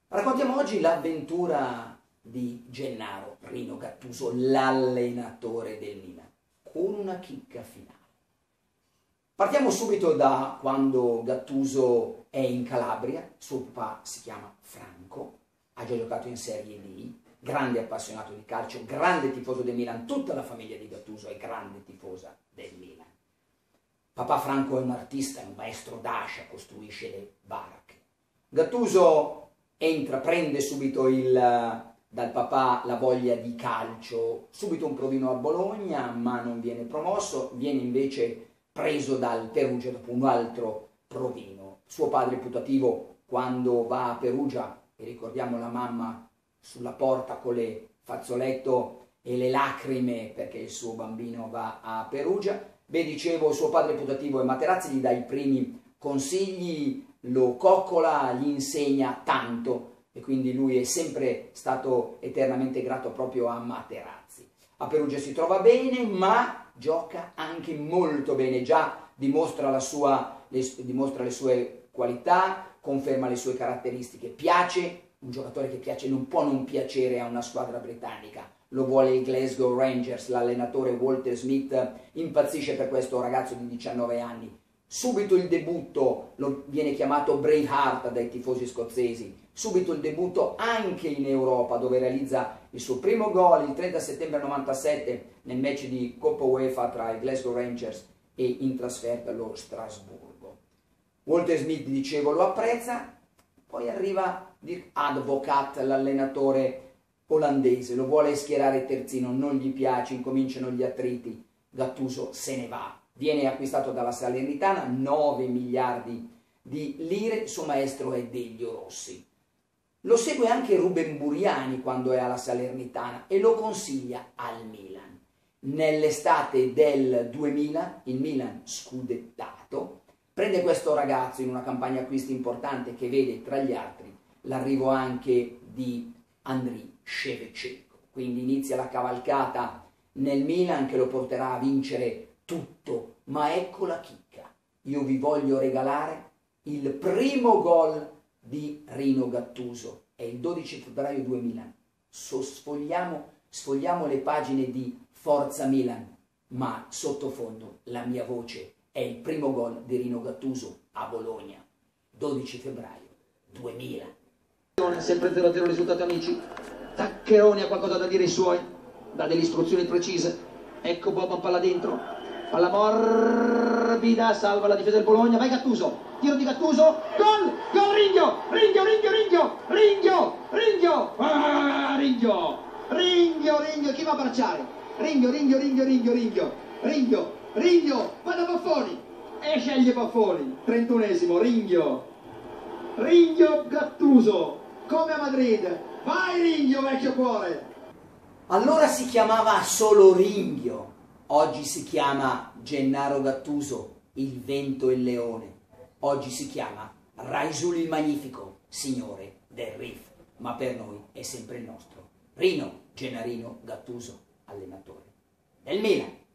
Raccontiamo oggi l'avventura di Gennaro Rino Gattuso, l'allenatore del Milan, con una chicca finale. Partiamo subito da quando Gattuso è in Calabria. Suo papà si chiama Franco, ha già giocato in Serie D, grande appassionato di calcio, grande tifoso del Milan. Tutta la famiglia di Gattuso è grande tifosa del Milan. Papà Franco è un artista, è un maestro d'ascia, costruisce le baracche. Gattuso entra, prende subito dal papà la voglia di calcio, subito un provino a Bologna, ma non viene promosso, viene invece preso dal Perugia dopo un altro provino. Suo padre putativo, quando va a Perugia, e ricordiamo la mamma sulla porta con le fazzoletto e le lacrime perché il suo bambino va a Perugia, dicevo, suo padre putativo e Materazzi gli dà i primi consigli, lo coccola, gli insegna tanto e quindi lui è sempre stato eternamente grato proprio a Materazzi. A Perugia si trova bene, ma gioca anche molto bene, già dimostra le sue qualità, conferma le sue caratteristiche, piace, un giocatore che piace, non può non piacere a una squadra britannica, lo vuole il Glasgow Rangers, l'allenatore Walter Smith impazzisce per questo ragazzo di 19 anni. Subito il debutto, viene chiamato Braveheart dai tifosi scozzesi, subito il debutto anche in Europa dove realizza il suo primo gol il 30 settembre 97 nel match di Coppa UEFA tra i Glasgow Rangers e in trasferta lo Strasburgo. Walter Smith, dicevo, lo apprezza, poi arriva Dirk Advocaat, l'allenatore olandese, lo vuole schierare terzino, non gli piace, incominciano gli attriti, Gattuso se ne va. Viene acquistato dalla Salernitana, 9 miliardi di lire, suo maestro è Delio Rossi. Lo segue anche Ruben Buriani quando è alla Salernitana e lo consiglia al Milan. Nell'estate del 2000, il Milan scudettato, prende questo ragazzo in una campagna acquisti importante che vede tra gli altri l'arrivo anche di Andriy Shevchenko. Quindi inizia la cavalcata nel Milan che lo porterà a vincere tutto, ma ecco la chicca. Io vi voglio regalare il primo gol di Rino Gattuso, è il 12 febbraio 2000. Sfogliamo le pagine di Forza Milan, ma sottofondo la mia voce è il primo gol di Rino Gattuso a Bologna, 12 febbraio 2000. Sempre 0-0 risultato, amici. Taccheroni ha qualcosa da dire ai suoi, dà delle istruzioni precise. Ecco Boban, palla dentro, palla morbida, salva la difesa del Bologna, vai Gattuso, tiro di Gattuso, gol, gol, Ringhio, chi va a bracciare? Ringhio, guarda Baffoni, e sceglie Baffoni, 31esimo, Ringhio Gattuso, come a Madrid, vai Ringhio vecchio cuore! Allora si chiamava solo Ringhio, oggi si chiama Gennaro Gattuso, il vento e il leone, oggi si chiama Raisul il magnifico, signore del Rif, ma per noi è sempre il nostro Rino Gennarino Gattuso, allenatore del Milan.